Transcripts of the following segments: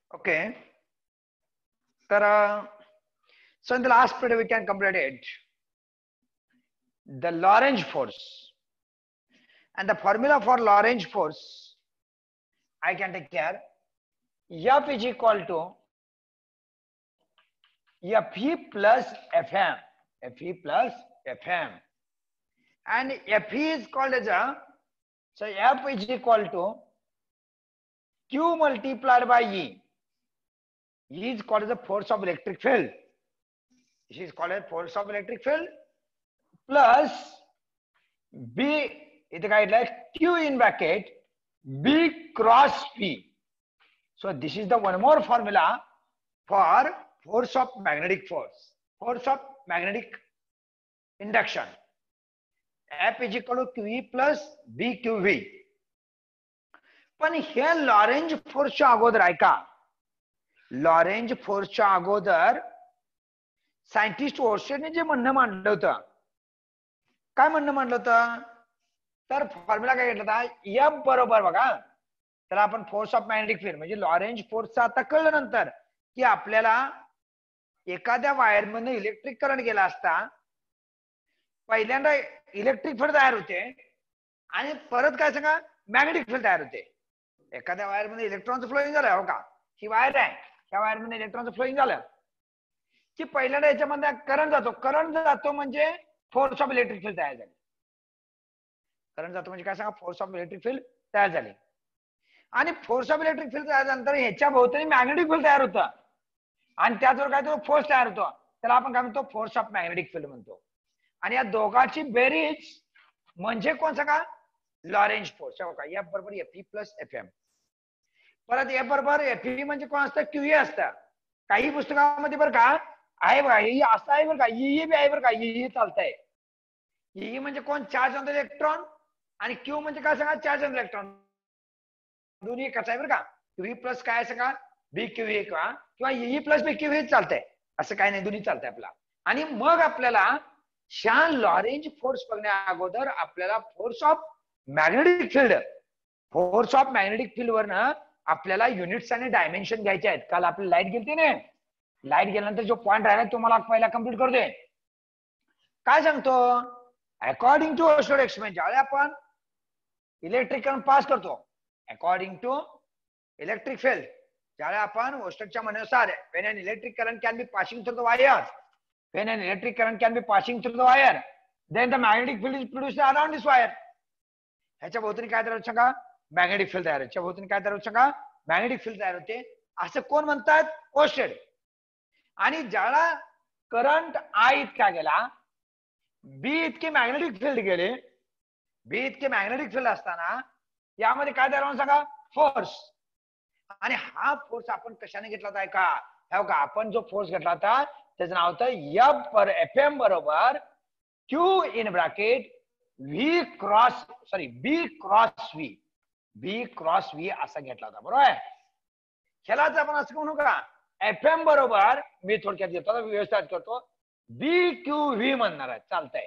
Okay. So in the last period we can complete it. The Lorentz force. And the formula for Lorentz force, I can take care. F is equal to Fe plus Fm. Fe plus Fm. And Fe is called as so F is equal to Q multiplied by E. E is called as the force of electric field. This is called as force of electric field plus B, it is like Q in bracket B cross P. So this is the one more formula for force of magnetic force, force of magnetic induction. F is equal to QE plus BQV. पण हे Lorentz फोर्सच्या अगोदर ऐका, Lorentz फोर्सच्या अगोदर scientist ओर्स्टेडने जे म्हणणं मांडलं होतं, काय म्हणणं मांडलं होतं, तर फॉर्म्युला काय घेतला होता, F बरोबर बघा, त्याला आपण फोर्स ऑफ मॅग्नेटिक फील्ड म्हणजे लॉरेंज फोर्सचा आता कळलं नंतर की आपल्याला एखाद्या वायर मध्ये इलेक्ट्रिक करंट गेला असता पहिल्यांदा इलेक्ट्रिक फील्ड तयार होते आणि परत काय सांगा मॅग्नेटिक फील्ड तयार होते. एखाद्या वायर मध्ये इलेक्ट्रॉनचं फ्लोइंग झालं हो का, ही वायर आहे, त्या वायर मध्ये इलेक्ट्रॉनचं फ्लोइंग झालं की पहिल्यांदा याच्यामध्ये करंट जातो, करंट जातो म्हणजे फोर्स ऑफ इलेक्ट्रिक फील्ड तयार झाली. करंट जातो म्हणजे काय सांगा, फोर्स ऑफ इलेक्ट्रिक फील्ड तयार झाली. आणि फोर्स ऑफ इलेक्ट्रिक फील्ड तयार झाल्यानंतर ह्याच्या भोवताली मॅग्नेटिक फील्ड तयार होतं आणि त्याचवर काय तो फोर्स तयार होतो, त्याला आपण काय म्हणतो, फोर्स ऑफ मॅग्नेटिक फील्ड म्हणतो. आणि या दोघांची बेरीज म्हणजे कोण सांगा, लॉरेंज फोर्स. हो का, F बरोबर Fe प्लस Fm. परत F बरोबर Fe म्हणजे कोण असतं, QE असतं. काही पुस्तकामध्ये बरं का आहे बघा, हे असं आहे बरं का, E बी आहे बरं का, E चालतंय. E म्हणजे कोण, चार्ज ऑन द इलेक्ट्रॉन, आणि Q म्हणजे काय सांगा, चार्ज ऑन द इलेक्ट्रॉन. दोन्ही एकच आहे बरं का. QE प्लस काय सांगा, BQE किंवा E प्लस BQE चालतंय, असं काय नाही, दोन्ही चालतंय आपला. आणि मग आपल्याला ह्या लॉरेंज फोर्स बघण्या अगोदर आपल्याला force of magnetic field, force of magnetic field वरनं आपल्याला युनिट्स आणि डायमेन्शन घ्यायचे आहेत. काल आपली लाईट गेलती ना, लाईट गेल्यानंतर जो पॉइंट राहिला तो मला पहिला कम्प्लीट करू दे. काय सांगतो, अकॉर्डिंग टू ओर्स्टेड एक्सपेरिमेंट, ज्यावेळी आपण इलेक्ट्रिक करंट पास करतो, अकॉर्डिंग टू इलेक्ट्रिक फील्ड, ज्यावेळी आपण ओर्स्टेडच्या म्हणण्यानुसार when an electric current can be passing through the wire, when an electric current can be passing through the wire, then the magnetic field is produced around this wire. ह्याच्या भोवतीने काय तयार होत सांगा, magnetic field तयार होते. ह्याच्या भोवतीने काय तयार होत सांगा, मॅग्नेटिक फील्ड तयार होते, असं कोण म्हणतात, ओर्स्टेड. आणि ज्याला करंट I इतका गेला, B इतके मॅग्नेटिक फील्ड गेले, B इतके मॅग्नेटिक फील्ड असताना यामध्ये काय तयार होऊन सांगा, फोर्स. आणि हा फोर्स आपण कशाने घेतला होता का, हो का, आपण जो फोर्स घेतला होता त्याचं नाव होतं F पर Fm बरोबर Q in bracket V cross B cross V, B cross V असा घेतला होता, बरोबर आहे. ह्यालाच आपण असं म्हणू का, Fm बरोबर, मी थोडक्यात घेतो, व्यवस्थित करतो, BQV म्हणणार आहे, चालतंय.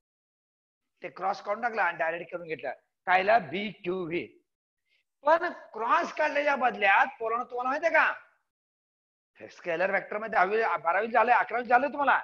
ते क्रॉस काढून टाकला आणि डायरेक्ट करून घेतलं, कायला BQV. पण क्रॉस काढल्याच्या बदल्यात पोरांनो तुम्हाला माहितीये का, स्केलर वेक्टर मध्ये 10वी 12वी झाले, 11वी झाले तुम्हाला,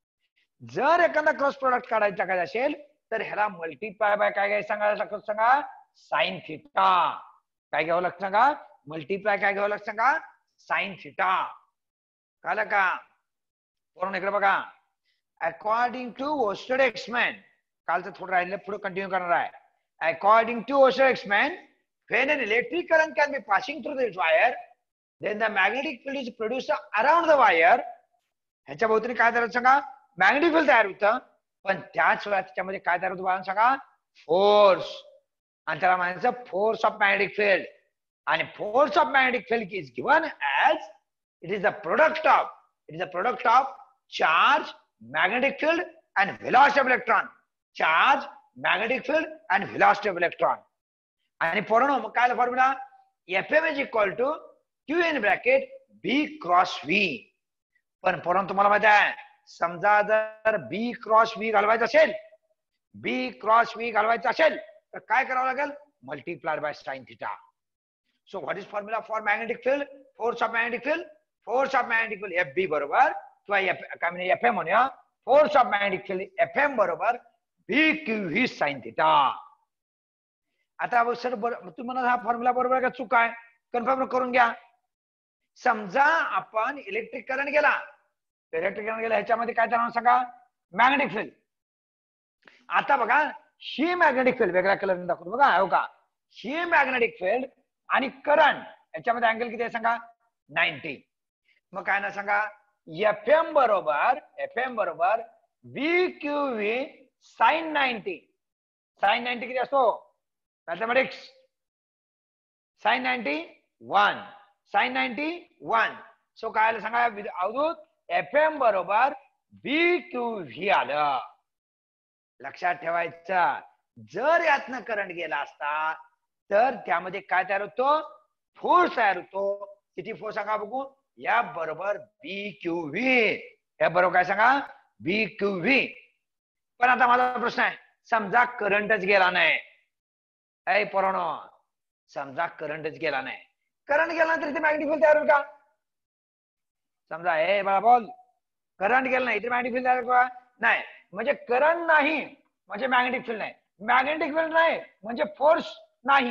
जर एखादा क्रॉस प्रोडक्ट काढायचा काय असेल तर ह्याला मल्टिप्लाय बाय काय काय सांगायला लागतं सांगा, साइन थिटा. काय घ्यावं लागतं सांगा, मल्टिप्लाय काय घ्यावं लागतं सांगा, साइन थिटा. कळलं का पोरांनो, इकडे बघा, अकॉर्डिंग टू ओर्स्टेड एक्सपेरिमेंट, कालचं थोडं राहिलं पुढे कंटिन्यू करणार आहे. According to Oersted experiment, when an electric current can be passing through this wire, then the magnetic field is produced around the wire. ह्याच्या भोवतीने काय तयार होतं सांगा, मॅग्नेटिक फील्ड तयार होतं, पण त्याच वेळेस त्याच्यामध्ये काय तयार होतं सांगा, फोर्स. आणि त्याला म्हणायचं फोर्स ऑफ मॅग्नेटिक फील्ड. आणि force of magnetic field is given as it is the product of charge, magnetic field and velocity of electron. Charge, magnetic field and velocity of electron. आणि पोरांनो मग काय formula, Fm is equal to Q in bracket B cross V. पण पोरांनो तुम्हाला माहिती आहे, समजा जर B क्रॉस V घालवायचं असेल, B क्रॉस V घालवायचं असेल तर काय करावं लागेल, multiply by sine theta. So what is formula for magnetic field? Force of magnetic field, force of magnetic field F B बरोबर किंवा काय म्हणजे एफ एम म्हणूया, force of magnetic field F M बरोबर V Q V sine theta. आता sir तुम्ही म्हणा हा फॉर्म्युला बरोबर का चूक आहे? कन्फर्म करून घ्या. समजा आपण इलेक्ट्रिक करंट गेला, ह्याच्यामध्ये काय तर सांगा मॅग्नेटिक फील्ड. आता बघा ही मॅग्नेटिक फील्ड वेगळ्या कलरने दाखवतो बघा, हो का, ही मॅग्नेटिक फील्ड आणि करंट याच्यामध्ये अँगल किती आहे सांगा? 90. मग काय ना सांगा एफ एम बरोबर V Q V sine 90. Sine 90 किती असतो मॅथमॅटिक्स? साइन 91. सो काय आलं सांगा अवधूत? एफ एम बरोबर व्ही क्यू व्ही आलं. लक्षात ठेवायचं, जर यातनं करंट गेला असता तर त्यामध्ये काय तयार होतो? फोर्स तयार होतो. किती फोर्स सांगा बघू? या बरोबर बी क्यू व्ही. या बरोबर काय सांगा? B Q V. पण आता माझा प्रश्न आहे, समजा करंटच गेला नाही, ऐ पोरांनो, समजा करंटच गेला नाही, करंट गेला तर इथे मॅग्नेटिक फील्ड तयार होईल का? समजा हे बाळा बोल, करंट गेला नाही इथे मॅग्नेटिक फील्ड तयार का? नाही. म्हणजे करंट नाही म्हणजे मॅग्नेटिक फील्ड नाही, मॅग्नेटिक फील्ड नाही म्हणजे फोर्स नाही.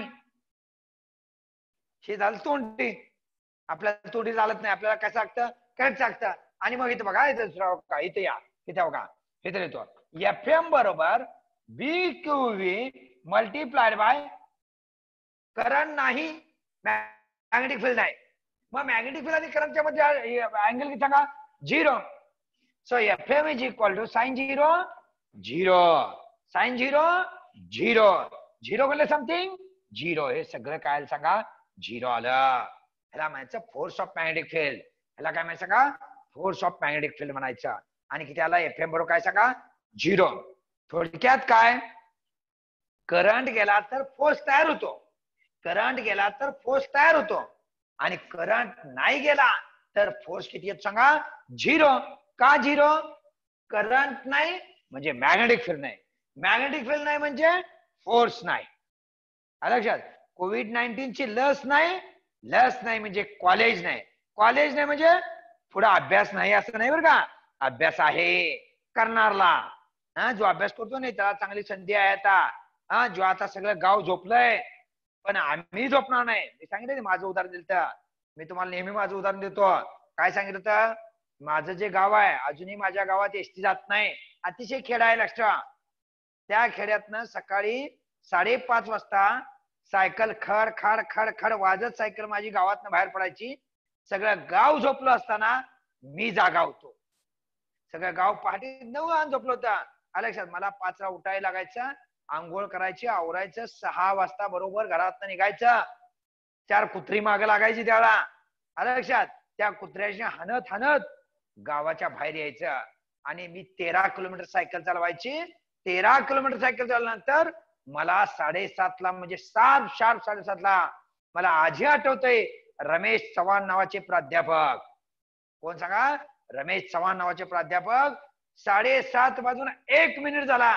हे झालं तोंडी. आपल्याला तोंडी चालत नाही, आपल्याला काय सांगतं? करंट सांगतं. आणि मग इथं बघा, इथे या, इथे बघा, इथे येतो एफ एम बरोबर V Q V multiplied by current नाही, मॅग्नेटिक फील्ड नाही. मग मॅग्नेटिक फील्ड आणि करंटच्या मध्ये अँगल किती सांगा? 0. So F M is equal to sine 0 0 sine 0 0 0 म्हणले समथिंग 0. हे सगळं काय सांगा? 0 आलं. ह्याला म्हणायचं फोर्स ऑफ मॅग्नेटिक फील्ड. ह्याला काय म्हणायचं का? फोर्स ऑफ मॅग्नेटिक फील्ड म्हणायचं. आणि किती आला? एफ एम बरोबर काय सांगा? 0. थोडक्यात काय, करंट गेला तर फोर्स तयार होतो, करंट गेला तर फोर्स तयार होतो, आणि करंट नाही गेला तर फोर्स किती येतो सांगा? 0. का 0? करंट नाही म्हणजे मॅग्नेटिक फील्ड नाही, मॅग्नेटिक फील्ड नाही म्हणजे फोर्स नाही. लक्षात, कोविड-19 ची लस नाही, लस नाही म्हणजे कॉलेज नाही, कॉलेज नाही म्हणजे पुढे अभ्यास नाही असं नाही बरं का. अभ्यास आहे करणारला, जो अभ्यास करतो नाही त्याला चांगली संधी आहे आता. जो आता सगळं गाव झोपलंय पण आम्ही झोपणार नाही. मी सांगितलं माझं उदाहरण दिलं, मी तुम्हाला नेहमी माझं उदाहरण देतो. काय सांगितलं तर, माझं जे गाव आहे अजूनही माझ्या गावात एसटी जात नाही, अतिशय खेड आहे लक्षात. त्या खेड्यातनं सकाळी 5:30 वाजता सायकल खड खड खड खड वाजत सायकल माझी गावातनं बाहेर पडायची. सगळं गाव झोपलं असताना मी जागा होतो. सगळं गाव पहाटे 9 झोपलं होतं. लक्षात, मला 5 ला उठायला लागायचं, आंघोळ करायची, आवरायचं, 6 वाजता बरोबर घरातनं निघायचं. 4 कुत्री मागे लागायची त्यावेळा. लक्षात, त्या कुत्र्याशी हाणत हाणत गावाच्या बाहेर यायचं. आणि मी 13 किलोमीटर सायकल चालवायची. 13 किलोमीटर सायकल चालल्यानंतर मला 7:30 ला म्हणजे शार्प 7:30 ला मला आजही आठवतंय, रमेश चव्हाण नावाचे प्राध्यापक. कोण सांगा? रमेश चव्हाण नावाचे प्राध्यापक. 7:30 वाजून 1 मिनिट झाला,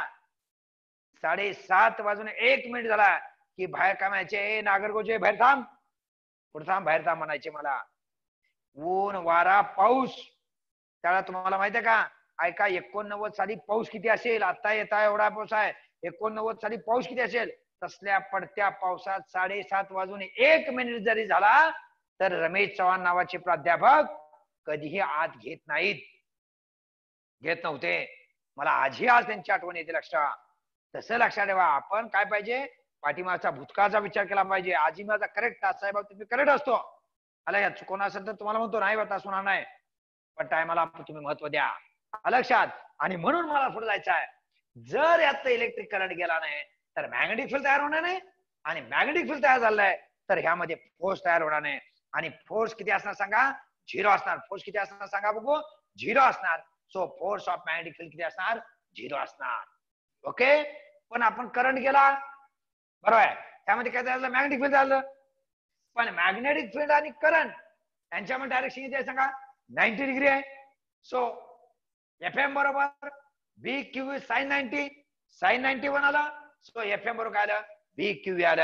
7:30 वाजून 1 मिनिट झाला की बाहेर काय म्हणायचे? नागरगोजे बाहेर थांब, पुढे थांब, बाहेर थांब म्हणायचे मला. ऊन वारा पाऊस. त्याला तुम्हाला माहितीये का? ऐका, 89 साली पाऊस किती असेल? आता येता एवढा पाऊस आहे. 89 साली पाऊस किती असेल? तसल्या पडत्या पावसात 7:30 वाजून 1 मिनिट जरी झाला तर रमेश चव्हाण नावाचे प्राध्यापक कधीही आत घेत नाहीत, घेत नव्हते. मला आजही आज त्यांची आठवण येते लक्षात. तसं लक्षात ठेवा, आपण काय पाहिजे? पाठीमागचा भूतकाळाचा विचार केला पाहिजे. आजी माझा करेक्ट साहेब तुम्ही करेक्ट असतो. आला या चुकवणार असेल तर तुम्हाला म्हणतो नाही बता होणार नाही, पण टायमाला तुम्ही महत्व द्या. लक्षात. आणि म्हणून मला पुढे जायचं आहे, जर यात इलेक्ट्रिक करंट गेला नाही तर मॅग्नेटिक फील्ड तयार होणार नाही, आणि मॅग्नेटिक फील्ड तयार झालंय तर ह्यामध्ये फोर्स तयार होणार नाही. आणि फोर्स किती असणार सांगा? 0 असणार. फोर्स किती असणार सांगा बघू? 0 असणार. So force of magnetic field किती असणार? 0 असणार. ओके. पण आपण करंट गेला, बरोबर आहे, त्यामध्ये काय झालं? मॅग्नेटिक फील्ड झालं. पण मॅग्नेटिक फील्ड आणि करंट यांच्यामध्ये डायरेक्शन किती आहे सांगा? 90 डिग्री आहे. सो एफ एम बरोबर बी क्यू साइन 90, साइन 91 आला. सो एफ एम बरोबर काय आलं? बी क्यू आलं.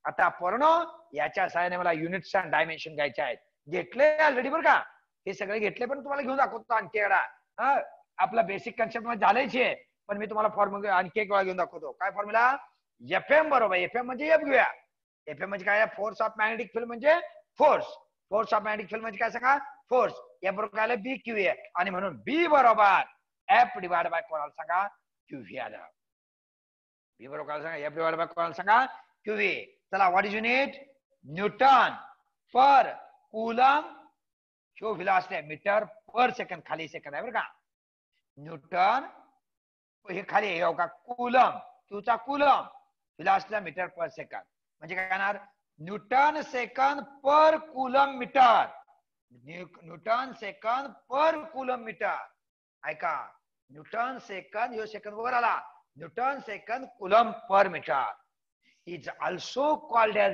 आता पूर्ण याच्या सहाय्याने मला युनिट्स अँड डायमेन्शन घ्यायचे आहेत. घेतले ऑलरेडी बरं का, हे सगळे घेतले, पण तुम्हाला घेऊन दाखवतो आणखी एकदा. आपला बेसिक कन्सेप्ट मध्ये झालेच आहे, पण मी तुम्हाला फॉर्म्युला आणखी एक वेळा घेऊन दाखवतो. काय फॉर्म्युला? एफएम बरोबर, एफएम म्हणजे एफ घेऊया. एफएम म्हणजे काय? फोर्स ऑफ मॅग्नेटिक फील्ड म्हणजे force. Force of magnetic field म्हणजे काय सांगा? फोर्स. एफ बरोबर काय आलं? B Q A. आणि म्हणून बी बरोबर एफ डिवाइड बाय कोणाला सांगा? क्यू व्ही आलं. बी बरोबर काय सांगा? एफ डिवाइड बाय कोणाला सांगा? Q V. चला, what is unit? Newton per coulomb. So velocity metre per second, खाली सेकंड आहे बरं का. न्यूटन हे खाली आहे का? कूलम, क्यूचा coulomb, velocity metre per second. म्हणजे काय करणार? Newton second per coulomb metre. Newton second per coulomb metre. ऐका, न्यूटन सेकंड, यो सेकंड वर आला. Newton second coulomb per metre is also called as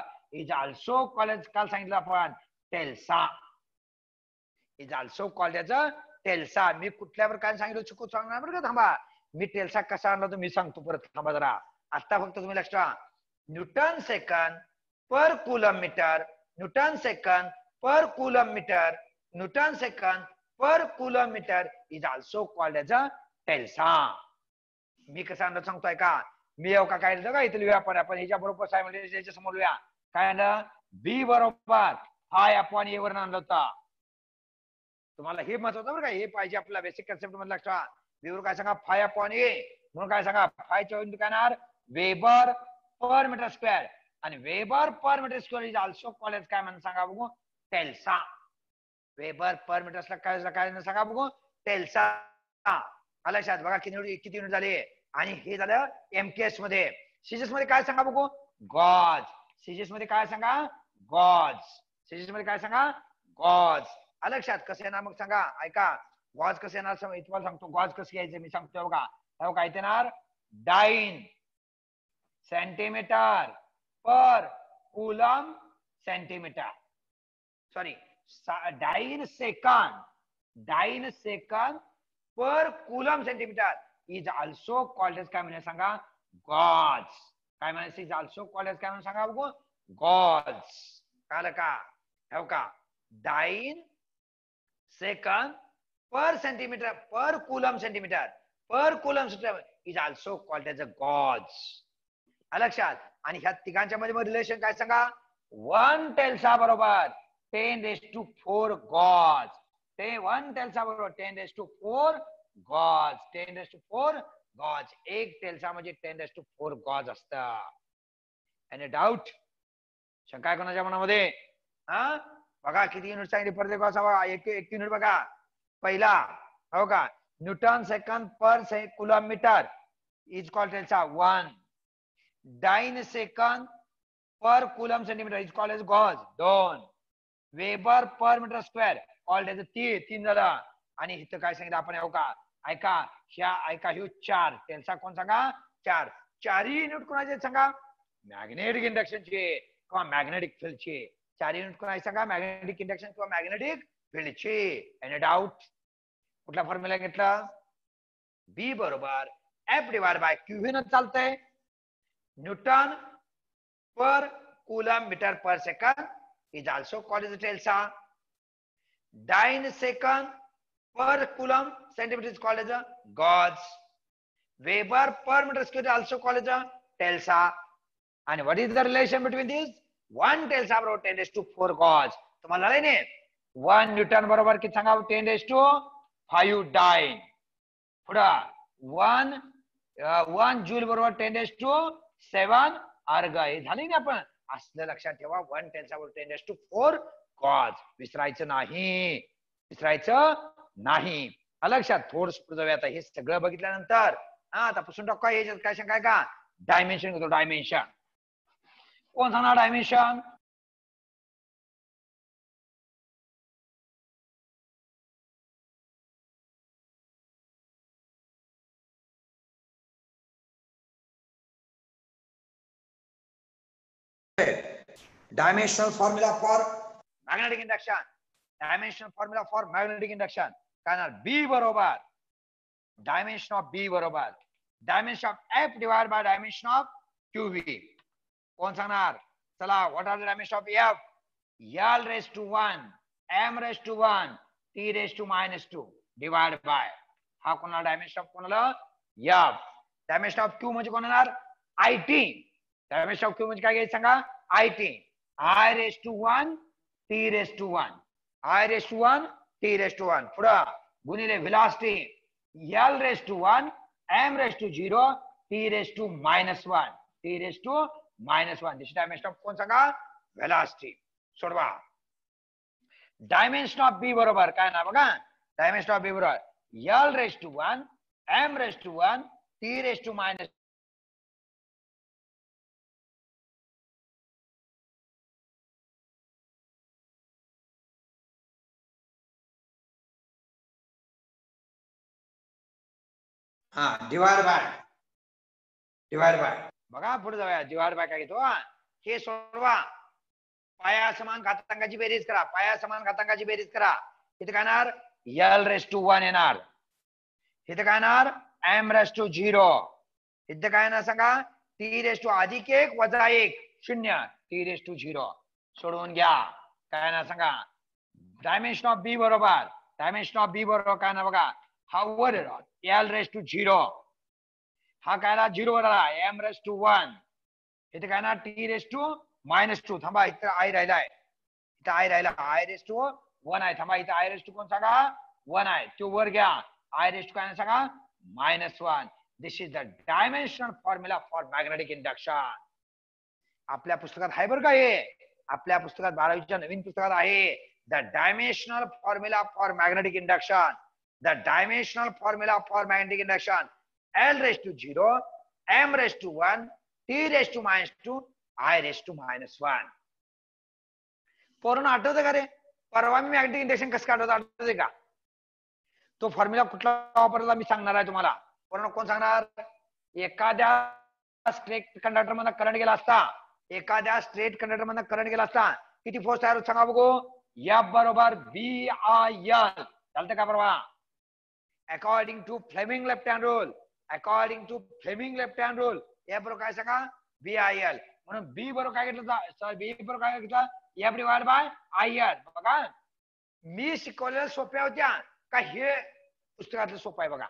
काल सांगितलं आपण टेल्सा. इज ऑल्सो कॉल्ड एज टेल्सा. मी कुठल्या प्रकारे सांगितलं चुकून सांगणार बरं का. थांबा, मी टेल्सा कसा आणला तो मी सांगतो परत. थांबा जरा, आता फक्त तुम्ही लक्ष ठेवा. Newton second per coulomb metre, newton second per coulomb metre, newton second per coulomb metre is also called as टेल्सा. मी कसं आणलं सांगतोय का? मी का काय का इथे लिहूया आपण ह्याच्या बरोबर सायमल्टेनियसली समोर लिहूया. काय आणलं? बी बरोबर हाय आपण ए वर आणलं होता. तुम्हाला हे महत्वाचं बरं का, हे पाहिजे आपला बेसिक कन्सेप्ट मध्ये लक्षात. बी वर काय सांगा? Phi upon A. म्हणून काय सांगा? फायच्या युनिट काय येणार? Weber per metre square. आणि weber per metre square is also called as काय म्हणून सांगा बघू? टेल्सा. वेबर पर मीटर काय सांगा बघू? टेल्सा. लक्षात बघा किती युनिट झाले. आणि हे झालं एमकेएस मध्ये. सीजीएस मध्ये काय सांगा बघू? गॉज. सीजीएस मध्ये काय सांगा? गॉज. सीजीएस मध्ये काय सांगा? गॉज. लक्षात कसं येणार मग सांगा? ऐका, गॉज कसं येणार तुम्हाला सांगतो. गॉज कसं घ्यायचं मी सांगतो बघा. काय येणार? Dyne centimetre per coulomb centimetre. Sorry, dyne second per coulomb centimetre is also called as काय म्हणे सांगा? गॉज. काय म्हणायचं? इज ऑल्सो कॉल्ड एज काय म्हणून सांगा बघू? गॉज. कळलं का? हो का? Dyne second per centimetre per coulomb centimetre is also called as a gauss. लक्षात. आणि ह्या तिघांच्या मध्ये रिलेशन काय सांगा? 1 टेल्सा बरोबर 10⁴ गॉज. 1 टेल्सा बरोबर 10⁴ गॉज. 10⁴ गॉज. 1 टेल्सा म्हणजे 10⁴ गॉज असतं. Any doubt? शंका कोणाच्या मनामध्ये? बघा किती युनिट सांगितले परत एक असावा. एक युनिट बघा. पहिला हो का? Newton second per coulomb metre is called टेल्सा 1. Dyne second per coulomb centimetre is called as gauss 2. Weber per metre square called as 3 झालं. आणि इथं काय सांगितलं आपण? हो का? ऐका, ह्यो 4 टेल्सा कोण सांगा? 4. 4ही युनिट कोणाचे सांगा? मॅग्नेटिक इंडक्शनचे किंवा मॅग्नेटिक फील्डचे. 4 युनिट कोणाचे सांगा? मॅग्नेटिक इंडक्शन किंवा मॅग्नेटिक फील्डचे. Any doubt? कुठला फॉर्म्युला घेतला? बी बरोबर F divide by Q V न चालतंय. Newton per coulomb metre per second is also called as टेल्सा. Dyne second per coulomb centimeter is called as a gauge. Weber per meter square is also called as a Telsa. And what is the relation between these? 1 Telsa बरोबर 10⁴ gauge. तुम्हाला झालंय ने? 1 Newton बरोबर किती सांगा? 10⁵ dine. पुढं 1 joule बरोबर 10⁷ अर्ग. हे झाले ना आपण? असलं लक्षात ठेवा. 1 टेल्सा बरोबर 10⁴ गॉज. विसरायचं नाही. लक्षात. थोडं पुढे जाऊया. आता हे सगळं बघितल्यानंतर आता पुसून टाकू. याच्यात काय शंका आहे का? डायमेन्शन घेतो. डायमेन्शन कोण सांगणार? Dimension dimensional formula for magnetic induction. Dimensional formula for magnetic induction. काय B बरोबर dimension of B बरोबर dimension of F divided by dimension of QV. कोण सांगणार? चला, what are the dimension of F? L raise to 1 M raise to 1 T raise to -2 divide by हा कोणाला dimension of कोणाला? F. Dimension of Q म्हणजे कोण येणार? IT. Dimension of Q म्हणजे काय घ्यायचं सांगा? IT. I raise to 1 T raise to 1 I raise to 1 T raise to 1 पुढं गुणिले velocity L raise to 1 M raise to 0 T raise to -1 T raise to -1. This dimension of कोण सांगा? Velocity. सोडवा. Dimension of B बरोबर काय ना बघा. Dimension of B बरोबर L raise to 1 M raise to 1 T raise to -. हा divide by बघा पुढे जाऊया. डिवाइड बाय काय घेतो? हे सोडवा. पाया समान घातांकाची बेरीज करा. पाया समान घातांकाची बेरीज करा. इथे काय येणार? एल रेस टू 1 येणार. इथे काय येणार? M raise to 0. इथे काय येणार सांगा? टी रेस टू अधिक 1 वजा 1 0 टी रेस टू 0. सोडवून घ्या. काय येणार सांगा? डायमेन्शन ऑफ बी बरोबर. डायमेन्शन ऑफ बी बरोबर काय ना बघा. हा वर एल रेस टू 0 हा काय ना 0 वर आला. एम रेस टू 1 इथे काय ना टी रेस टू -2. थांबा इथे आय राहिलाय. इथे आय राहिला. आय रेस टू 1 आहे. थांबा इथे आय रेस टू कोण सांगा? 1 आहे. तो वर घ्या. आय रेस टू काय सांगा? -1. This is the dimensional formula for magnetic induction. आपल्या पुस्तकात आहे बरं का हे. आपल्या पुस्तकात 12वीच्या नवीन पुस्तकात आहे. The dimensional formula for magnetic induction. The dimensional formula for magnetic induction L raised to 0 M raised to 1 T raised to -2 I raised to -1. पूर्ण आठवतं का रे? परवा मी मॅग्नेटिक इंडक्शन कसं काढवतो आठवते का? तो फॉर्म्युला कुठला वापरला मी सांगणार आहे तुम्हाला. पूर्ण कोण सांगणार? एखाद्या स्ट्रेट कंडक्टर मधून करंट गेला असता. एखाद्या स्ट्रेट कंडक्टर मधून करंट गेला असता किती फोर्स तयार होत सांगा बघू. F बरोबर BIL. चालतं का परवा? According to Fleming left hand rule, F बरोबर काय सांगा? BIL. म्हणून B बरोबर काय घेतलं? B बरोबर काय घेतलं? F divide by IL. बघा मी शिकवलेल्या सोप्या होत्या का हे पुस्तकातलं सोपं आहे बघा.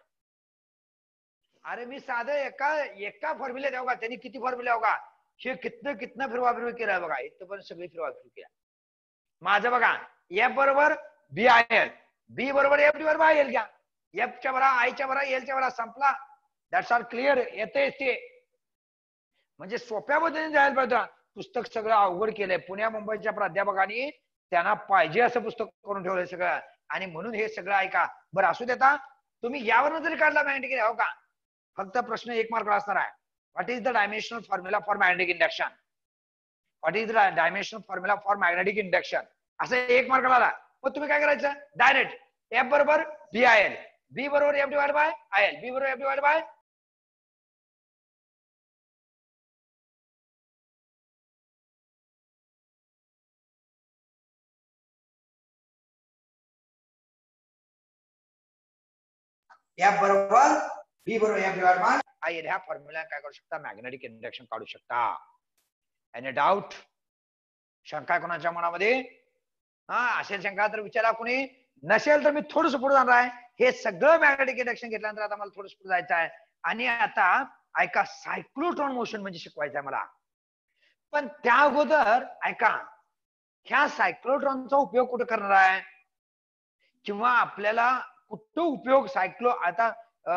अरे मी साधं एका फॉर्म्युला द्याव का? त्यांनी किती फॉर्म्युला होगा? हे कितना फिरवा केलं बघा. इथं पण सगळी फिरवा केल्या. माझं बघा F बरोबर BIL. B बरोबर F डिवाइड बाय IL घ्या. F च्या बरा I च्या बरा L च्या बरा संपला. That's all clear. येते ते म्हणजे सोप्या पद्धतीने जायला पाहिजे. पुस्तक सगळं अवघड केलंय. पुण्या मुंबईच्या प्राध्यापकांनी त्यांना पाहिजे असं पुस्तक करून ठेवलंय सगळं. आणि म्हणून हे सगळं ऐका. बरं असू देता. तुम्ही यावरनं जरी काढला मॅग्नेटिक हो का? फक्त प्रश्न 1 मार्क असणार आहे. What is the dimensional formula for magnetic induction? What is the dimensional formula for magnetic induction? असं 1 मार्क आला. मग तुम्ही काय करायचं? डायरेक्ट F बरोबर BIL. B बरोबर F divide by IL. B बरोबर F डिवाइड बाय F बरोबर B बरोबर F डिवाइड बाय IL. ह्या फॉर्म्युला काय करू शकता? मॅग्नेटिक इंडक्शन काढू शकता. Any doubt? शंका कोणाच्या मनामध्ये? हा असेल शंका तर विचारा. कोणी नसेल तर मी थोडंसं पुढे जाणार आहे. हे सगळं मॅग्नेटिक इंडक्शन घेतल्यानंतर आता मला थोडंसं पुढे जायचं आहे. आणि आता ऐका सायक्लोट्रॉन मोशन म्हणजे शिकवायचं आहे मला. पण त्या अगोदर ऐका ह्या सायक्लोट्रॉनचा उपयोग कुठे करणार आहे किंवा आपल्याला कुठं उपयोग सायक्लो आता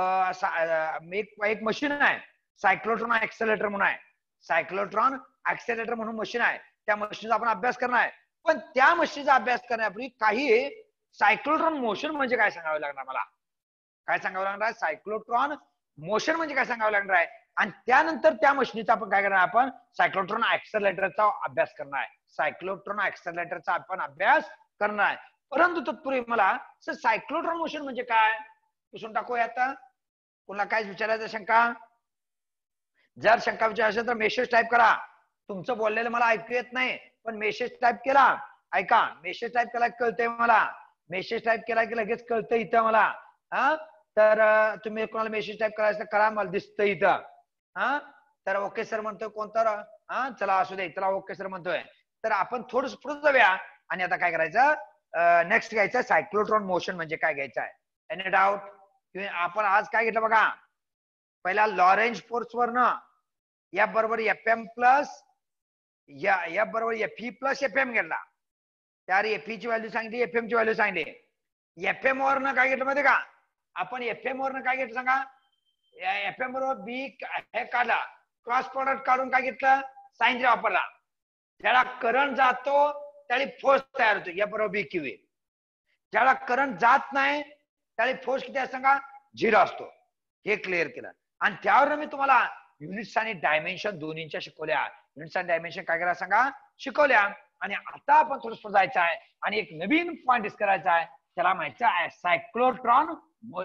एक मशीन आहे सायक्लोट्रॉन ऍक्सेलरेटर म्हणून आहे. सायक्लोट्रॉन ऍक्सेलरेटर म्हणून मशीन आहे. त्या मशीनचा आपण अभ्यास करणार आहे. पण त्या मशीनचा अभ्यास करण्यापूर्वी काही सायक्लोट्रॉन मोशन म्हणजे काय सांगावं लागणार मला. काय सांगावं लागणार आहे? सायक्लोट्रॉन मोशन म्हणजे काय सांगावं लागणार आहे. आणि त्यानंतर त्या मशीनचा आपण काय करणार? आपण सायक्लोट्रॉन ऍक्सेलरेटरचा अभ्यास करणार आहे. सायक्लोट्रॉन ऍक्सेलरेटरचा आपण अभ्यास करणार आहे. परंतु तत्पूर्वी मला सर सायक्लोट्रॉन मोशन म्हणजे काय पुसून टाकूया. आता कोणाला काय विचारायचं शंका? जर शंका विचारायची असेल तर मेसेज टाईप करा. तुमचं बोललेलं मला ऐकू येत नाही पण मेसेज टाईप केला. ऐका मेसेज टाईप केला कळतंय मला. मेसेज टाईप केला की लगेच कळतं इथं मला. हा तर तुम्ही कोणाला मेसेज टाईप करायचं करा. मला दिसतं इथं. हा तर ओके सर म्हणतोय कोणतं हा चला असू दे, चला ओके सर म्हणतोय. तर आपण थोडस पुढे जाऊया आणि आता काय करायचं, नेक्स्ट घ्यायचं सायक्लोट्रॉन मोशन म्हणजे काय घ्यायचं आहे. Any doubt? आपण आज काय घेतलं बघा, पहिला लॉरेंज फोर्स वर ना एफ बरोबर एफ एम प्लस एफ बरोबर F E plus F M घेतला. त्यावर एफ ची व्हॅल्यू सांगितली, एफ एम ची व्हॅल्यू सांगितली. एफ एम वरनं काय घेतलं माहिती का आपण, एफ एम वरनं काय घेतलं सांगा, एफ एम बरोबर बी हे काढला, क्रॉस प्रोडक्ट काढून काय घेतलं, साइन जे वापरला. त्याला करंट जातो त्याला फोर्स तयार होतो, या बरोबर बी क्यू. ज्याला करंट जात नाही त्याला फोर्स किती सांगा, 0 असतो. हे क्लिअर केलं. आणि त्यावर मी तुम्हाला युनिट्स आणि डायमेन्शन दोन्हीच्या शिकवल्या. युनिट्स आणि डायमेन्शन काय करायला सांगा, शिकवल्या. आणि आता आपण थोडं जायचं आहे आणि एक नवीन पॉइंट डिस्कस करायचा आहे, त्याला माहिती आहे सायक्लोट्रॉन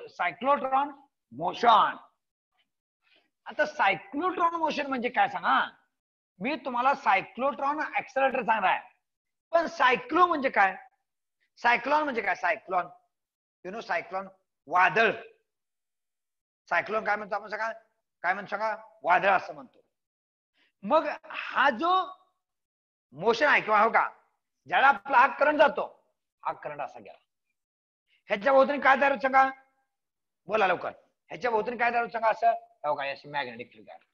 मोशन. आता सायक्लोट्रॉन मोशन म्हणजे काय सांगा, मी तुम्हाला सायक्लोट्रॉन ऍक्सेलरेटर सांगणार, पण सायक्लो म्हणजे काय, सायक्लॉन म्हणजे काय, सायक्लॉन यु नो सायक्लॉन वादळ. सायक्लोन काय म्हणतो आपण सांगा, काय म्हणतो सांगा, वादळ असं म्हणतो. मग हा जो मोशन आहे किंवा हो का, ज्याला आपला हा करंट जातो, हा करंट असा गेला, ह्याच्या भोवतीने काय तयार होत सांगा, बोला लवकर, ह्याच्या भोवतीने काय तयार होत सांगा, असं हो का, अशी मॅग्नेटिक फील्ड आहे.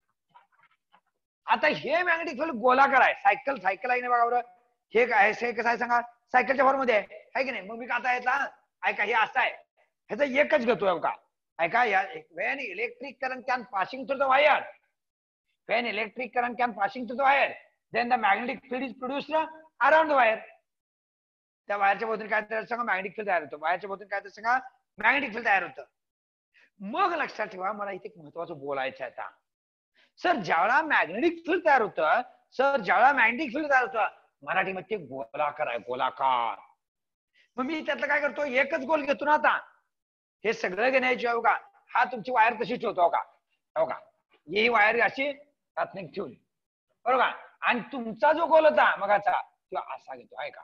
आता हे मॅग्नेटिक फील्ड गोलाकार आहे, सायकल आहे ना बघा बरं, हे काय हे कसं आहे सांगा, सायकलच्या फॉर्म मध्ये आहे की नाही. मग मी का आता यातला ऐका, हे असं आहे, ह्याचा एकच घेतोय का, ऐका, when electric current can passing through the wire, when electric current can passing through the wire, then the magnetic field is produced around the wire. त्या वायरच्या भोवतीने काय तयार सांगा, मॅग्नेटिक फील्ड तयार होतं. वायरच्या भोवतीने काय तयार सांगा, मॅग्नेटिक फील्ड तयार होतं. मग लक्षात ठेवा, मला इथे एक महत्वाचं बोलायचं आहे आता. सर ज्यावेळा मॅग्नेटिक फील्ड तयार होतं, मॅग्नेटिक फील्ड तयार होतं, मराठीमध्ये गोलाकार आहे, गोलाकार. मग मी त्यातलं काय करतो, एकच गोल घेतो ना. आता हे सगळं घेण्याची हो का, हा तुमची वायर तशी ठेवतो का, हो का, ही वायर अशी ठेवली बरोबर. आणि तुमचा जो गोल होता मगाचा तो असा घेतो आहे का,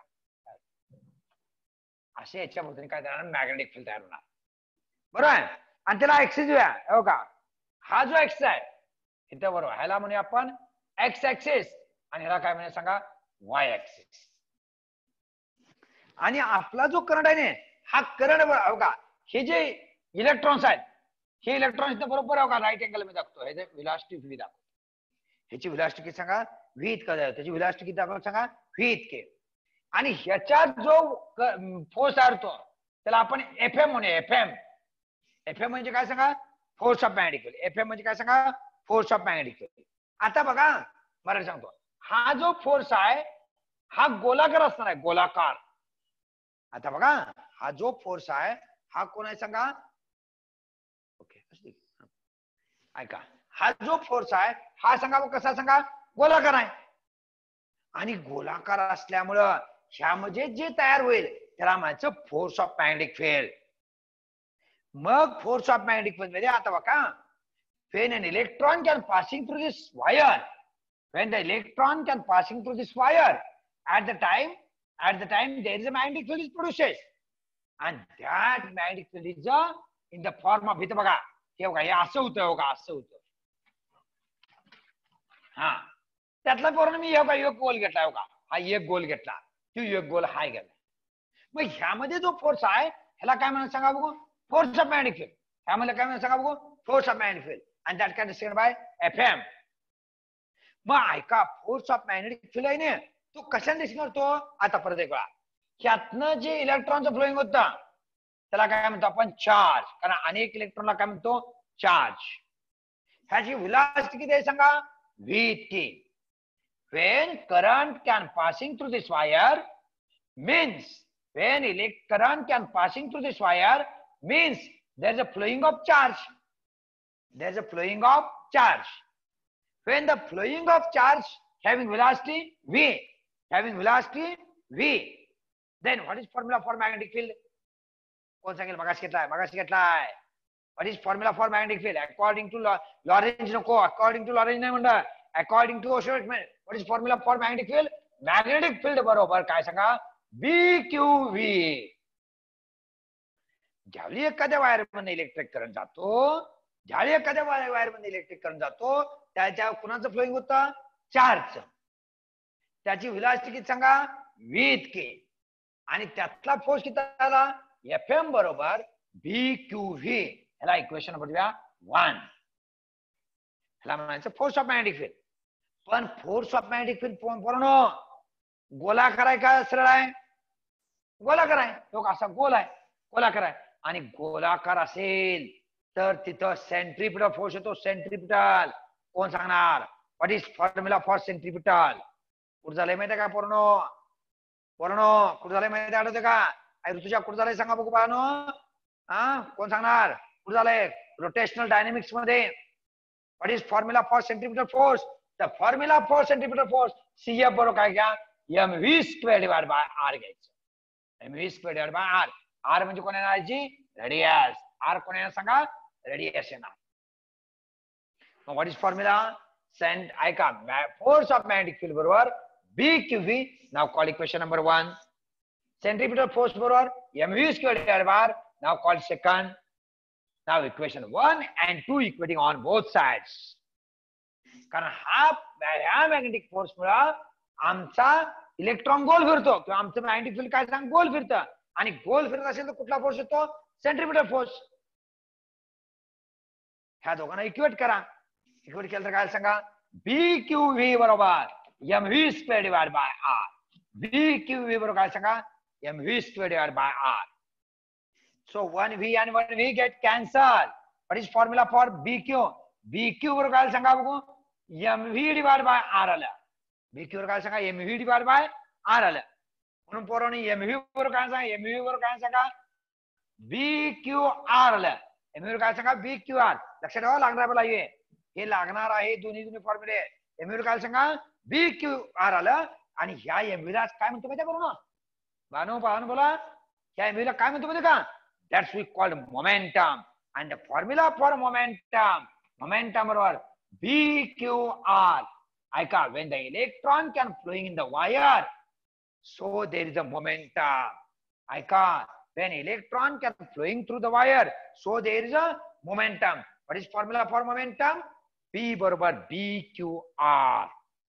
असे याच्या भोवतीने काय तयार, मॅग्नेटिक फील्ड तयार होणार बरोबर. आणि त्याला ऍक्सिस द्या हो का, हा जो ऍक्सिस आहे इथे बरोबर, ह्याला म्हणूया आपण एक्स ऍक्सिस आणि ह्याला काय म्हणूया सांगा, वाय ऍक्सिस. आणि आपला जो करंट आहे ना, हा करंट हो का, हे जे इलेक्ट्रॉन्स आहेत, हे इलेक्ट्रॉन्स बरोबर हो का राईट अँगल मध्ये दाखवतो, ह्याचे व्हेलॉसिटी व्ही दाखवतो. ह्याची व्हेलॉसिटी किती सांगा, व्ही इतका जातो, त्याची व्हेलॉसिटी किती दाखवतो सांगा, व्ही इतके. आणि ह्याच्यात जो फोर्स तयार होतो त्याला आपण एफएम म्हणूया. एफएम म्हणजे काय सांगा, force of magnetic field. FM म्हणजे काय सांगा, फोर्स ऑफ मॅग्नेटिक फील्ड. आता बघा मला सांगतो, हा जो फोर्स आहे हा गोलाकार असणार आहे, गोलाकार. आता बघा हा जो फोर्स आहे हा कोण आहे सांगा, ओके ऐका, हा जो फोर्स आहे हा सांगा कसा सांगा, गोलाकार आहे. आणि गोलाकार असल्यामुळं ह्यामध्ये जे तयार होईल त्याला म्हणायचं फोर्स ऑफ मॅग्नेटिक फील्ड. मग फोर्स ऑफ मॅग्नेटिक फील्ड मध्ये आता बघा, when an electron can passing through this wire, when the electron can passing through this wire, at the time there is a magnetic field is produced, and that magnetic field is in the form of, इथं बघा हे बघा, हे असं होतं हो का, असं होतं. हा त्यातला पूर्ण मी एक गोल घेतला हो का, हा एक गोल घेतला, तो एक गोल हाय गेला. मग ह्यामध्ये जो फोर्स आहे ह्याला काय म्हणून सांगा बघू, फोर्स ऑफ मॅग्नेटिक फील्ड. ह्यामध्ये काय म्हणून सांगा बघू, force of magnetic field. and that can be seen by FM. मग ऐका, फोर्स ऑफ मॅग्नेटिक फील्ड आहे ना, तो कशाने दिसून करतो, आता परत एक वेळा, ह्यातनं जे इलेक्ट्रॉनचं फ्लोइंग होतं त्याला काय म्हणतो आपण, चार्ज. कारण अनेक इलेक्ट्रॉनला काय म्हणतो, चार्ज. ह्याची व्हेलॉसिटी किती आहे सांगा, व्ही इतकी. when current can passing through this wire means, when current can passing through this wire means there is a flowing of charge. There is a flowing of charge. When the flowing of charge having velocity v, then what is formula for magnetic field? कोण सांगेल, मगाशी घेतलाय. What is formula for magnetic field? According to Lorentz नको, according to Lorentz नाही म्हणलं, according to Oshowitz. What is formula for magnetic field? Magnetic field बरोबर काय सांगा, BQV. ज्यावेळी एखाद्या वायर मध्ये इलेक्ट्रिक करंट जातो, ज्यावेळी एखाद्या वायर मध्ये इलेक्ट्रिक करंट जातो, त्याच्या कुणाचं फ्लोइंग होतं, चार्ज, त्याची व्हेलॉसिटी किती सांगा, v इतके, आणि त्यातला फोर्स किती आला, Fm बरोबर BQV. ह्याला इक्वेशन बघूया 1. ह्याला म्हणायचं फोर्स ऑफ मॅग्नेटिक फील्ड. पण फोर्स ऑफ मॅग्नेटिक फील्ड पूर्ण गोलाकार आहे का सरळ आहे, गोलाकार आहे. तो असा गोल आहे, गोलाकार आहे. आणि गोलाकार असेल तर तिथं सेंट्रिपिटल फोर्स येतो. सेंट्रिपिटल कोण सांगणार, what is formula for centripetal? कुठं झालंय माहिती आहे का, पूर्ण कुठं झालंय माहिती आठवते का, ऋतुजा कुठं झालंय सांगा बघू पाहनो. कोण सांगणार कुठं झालंय? रोटेशनल डायनेमिक्स मध्ये what is formula for centripetal force? The formula for centripetal force CF बरोबर काय घ्या, mv² डिवाइड बाय r घ्यायचं. mv² divide by r. r म्हणजे कोण येणार जी, रेडियस. r कोण येणार सांगा, रेडियस येणार. मग व्हॉट इज फॉर्म्युला, सेंट ऐका, फोर्स ऑफ मॅग्नेटिक फील्ड बरोबर BQV. नाव call equation number 1. Centripetal force बरोबर mv² डिवाइड बाय r. नाव कॉल सेकंड. नाव equation 1 and 2 equating on both sides. कारण ह्या मॅग्नेटिक फोर्स मुळे आमचा इलेक्ट्रॉन गोल फिरतो, किंवा आमचं मॅग्नेटिक फील्ड काय सांग, गोल फिरतं. आणि गोल फिरत असेल तर कुठला फोर्स येतो, सेंट्रिपिटल फोर्स. ह्या दोघांना इक्वेट करा. इक्वेट केलं तर काय सांगा, BQV बरोबर mv² divide by r. BQV बरोबर काय सांगा, mv² divide by r. So 1v and 1v get cancelled. What is formula for BQ? BQ बरोबर काय सांगा बघू, mv डिवाइड बाय r आलं. BQ बरोबर काय सांगा, mv डिवाइड बाय r आलं. म्हणून पोरांनी mv बरोबर काय सांगा, mv बरोबर काय सांगा, BQR आलं. mv बरोबर काय सांगा, BQR. लक्षात ठेवा, लागणार मला हे लागणार आहे, दोन्ही फॉर्म्युले. mv बरोबर काय सांगा, BQR आलं. आणि ह्या mv ला काय म्हणतो माहिती करू ना, पाहून बोला, ह्या mv ला काय म्हणतो माहिती का, that's we called momentum. And the formula for momentum बरोबर BQR. ऐका, when the electron can flowing in the wire, so there is a momentum. ऐका, when electron can flowing through the wire, so there is a momentum. What is formula for momentum? P बरोबर BQR.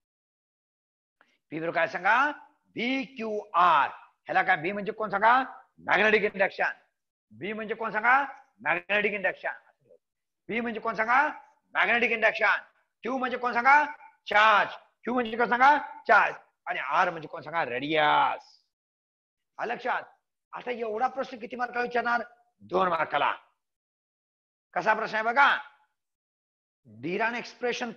P बरोबर काय सांगा, BQR. ह्याला काय, B म्हणजे कोण सांगा, मॅग्नेटिक इंडक्शन. B म्हणजे कोण सांगा, मॅग्नेटिक इंडक्शन. B म्हणजे कोण सांगा, मॅग्नेटिक इंडक्शन. Q म्हणजे कोण सांगा, चार्ज. Q म्हणजे कोण सांगा, चार्ज. आणि R म्हणजे कोण सांगा, रेडियस. लक्षात. आता एवढा प्रश्न किती मार्काला विचारणार, 2 मार्काला. कसा प्रश्न आहे बघा, derive an expression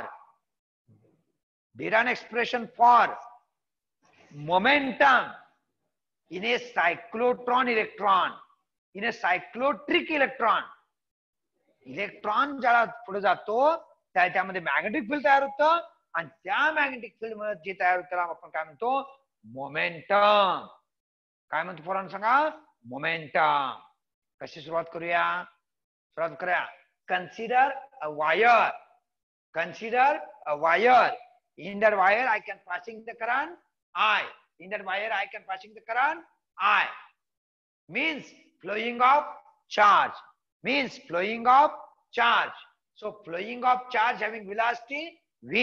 for momentum in a cyclotron electron, in a cyclotric electron. Electron ज्याला पुढे जातो त्यामध्ये मॅग्नेटिक फील्ड तयार होतं, आणि त्या मॅग्नेटिक फील्ड मध्ये जे तयार होतं त्याला आपण काय म्हणतो, मोमेंटम. काय म्हणतो पोरांनो सांगा, मोमेंटम. कशी सुरुवात करूया, consider a wire. In that wire I can passing the current I. In that wire I can passing the current I. Means flowing of charge. So flowing of charge having velocity v.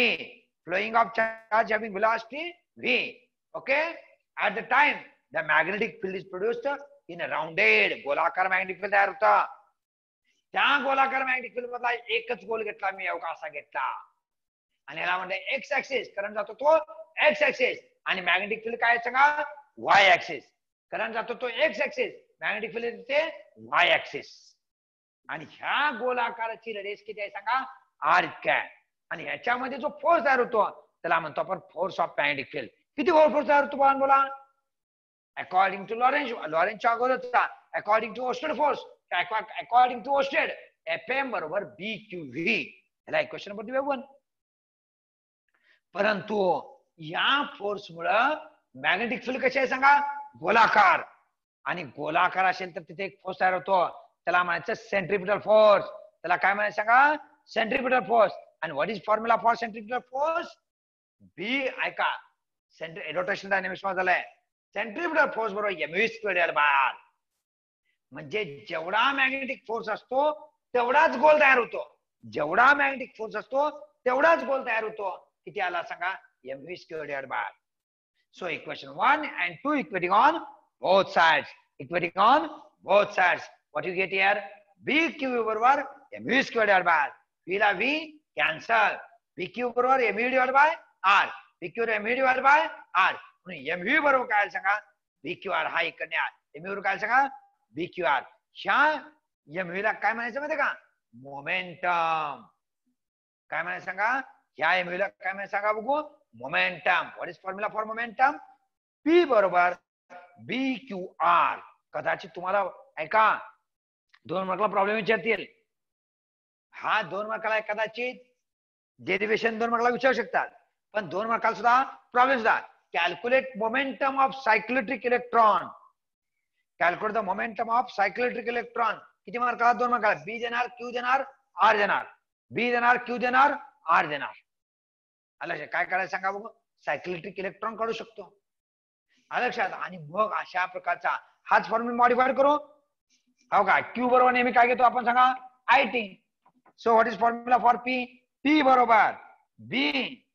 Okay. At the time the magnetic field is produced in a rounded गोलाकार magnetic field तयार होता. त्या गोलाकार magnetic field मधला एकच गोल घेतला मी, असा घेतला, आणि याला म्हणते एक्स ऍक्सिस. करंट जातो तो एक्स ऍक्सिस, आणि मॅग्नेटिक फील्ड काय सांगा, वाय ऍक्सिस. करंट जातो तो एक्स ऍक्सिस, मॅग्नेटिक फील्ड येते वाय ऍक्सिस. आणि ह्या गोलाकाराची रेडियस किती आहे सांगा, r कॅप. आणि ह्याच्यामध्ये जो फोर्स तयार होतो त्याला म्हणतो आपण फोर्स ऑफ मॅग्नेटिक फील्ड. किती फोर्स तयार होतो बोला, अकॉर्डिंग टू लॉरेंझच्या अगोदरचा, according to Oersted force, according to Oersted Fm बरोबर BQV. ह्याला इक्वेशन नंबर 1. परंतु या फोर्स मुळे मॅग्नेटिक फील्ड कशी आहे सांगा, गोलाकार. आणि गोलाकार असेल तर तिथे एक फोर्स तयार होतो, त्याला म्हणायचं सेंट्रिपिटल फोर्स. त्याला काय म्हणायचं सांगा, सेंट्रिपिटल फोर्स. आणि what is formula for centripetal force, B. ऐका, रोटेशनल डायनेमिक्स मध्ये झालंय, सेंट्रिपिटल फोर्स बरोबर mv²r. म्हणजे जेवढा मॅग्नेटिक फोर्स असतो तेवढाच गोल तयार होतो. किती आला सांगा mv square divided by r. So equation 1 and 2 equating on both sides. Equating on both sides. What you get here? bq बरोबर mv square divided by r. v ला v cancel. bq बरोबर mv divided by r. bq mv divided by r. mv बरोबर काय सांगा bqr हा इकडे r. mv बरोबर काय सांगा bqr. ह्या mv ला काय म्हणायचं माहिती का मोमेंटम. काय म्हणायचं सांगा ह्या mv ला काय म्हणायचं सांगा बघू momentum. What is formula for momentum? p बरोबर bqr. कदाचित तुम्हाला ऐका 2 मार्काला प्रॉब्लेम विचारतील. हा 2 मार्काला कदाचित डेरिव्हेशन 2 मार्काला विचारू शकतात, पण 2 मार्काला सुद्धा प्रॉब्लेम सुद्धा calculate momentum of cyclotric electron. Calculate the momentum of cyclotric electron. किती मार्काला 2 मार्काला बी देणार क्यू देणार आर देणार. बी देणार क्यू देणार आर देणार. लक्षात काय करायचं सांगा बघू सायक्लिट्रिक इलेक्ट्रॉन काढू शकतो. लक्षात. आणि मग अशा प्रकारचा हाच फॉर्म्युला मॉडिफाय करू. हो का क्यू बरोबर नेहमी काय घेतो आपण सांगा it. So what is formula for P? P बरोबर बी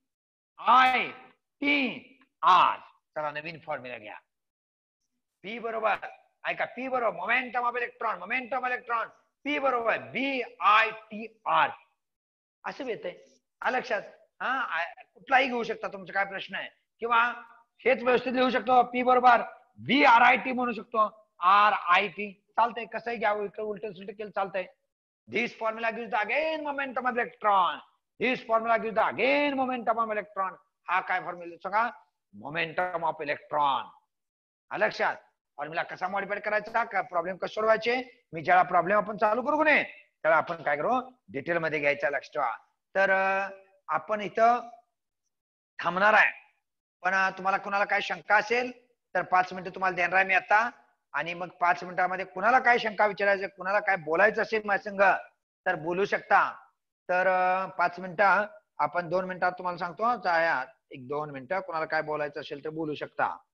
आय टी आर. चला नवीन फॉर्म्युला घ्या. पी बरोबर ऐका पी बरोबर momentum of electron. Momentum electron P बरोबर बी आय टी आर असं येतंय. लक्षात. हा कुठलाही घेऊ शकता तुमचा काय प्रश्न आहे, किंवा हेच व्यवस्थित लिहू शकतो पी बरोबर बी आर आय टी म्हणू शकतो आर आय टी चालतंय. कसंही घ्यावं इकडे उलट सुलट केलं चालतंय. This formula gives the again momentum of electron. This formula gives the again momentum of electron. हा काय फॉर्म्युला सांगा मोमेंटम ऑफ इलेक्ट्रॉन. लक्षात. फॉर्म्युला कसा मॉडिफाय करायचा का प्रॉब्लेम कसे सोडवायचे मी ज्याला प्रॉब्लेम आपण चालू करू नये त्याला आपण काय करू डिटेल मध्ये घ्यायचा. लक्ष ठेवा. तर आपण इथं थांबणार आहे, पण तुम्हाला कुणाला काय शंका असेल तर 5 मिनिटं तुम्हाला देणार आहे मी आता. आणि मग 5 मिनिटांमध्ये कुणाला काय शंका विचारायचं कुणाला काय बोलायचं असेल माझ्या संग तर बोलू शकता. तर 5 मिनिटं आपण 2 मिनिटात तुम्हाला सांगतो 1-2 मिनिटं कुणाला काय बोलायचं असेल तर बोलू शकता.